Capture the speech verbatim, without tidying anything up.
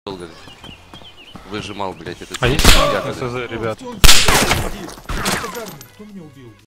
долго выжимал, блядь, этот... А есть СЗ, ребят? Кто меня убил?